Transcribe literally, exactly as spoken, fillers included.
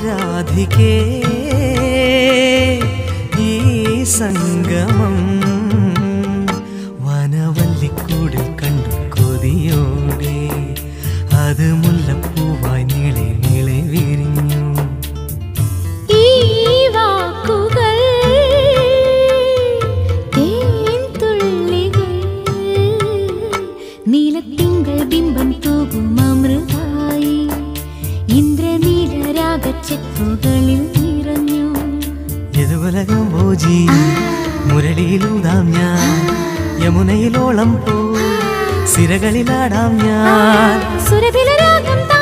രാധികേ ഈ സംഗമം വനവല്ലിക്കൂടിൽ കണ്ടു കൊതിയോടെ അത് മുല്ലപ്പൂവായി നീളെ നീളെ വിരിഞ്ഞു. ഈ വാക്കുകൾ തേൻതുള്ളികൾ നീലത്തിങ്കൾ ബിംബം തൂകും അമൃതായി ഇന്ദ്രനീലരാഗച്ചെപ്പുകളിൽ നിറഞ്ഞു. യദുവലകം ഭോജി മുരളിയിലൂതാം ഞാൻ യമുനയിലോളം പോ സിരകളിലാടാം ഞാൻ സുരഭിലരാഗം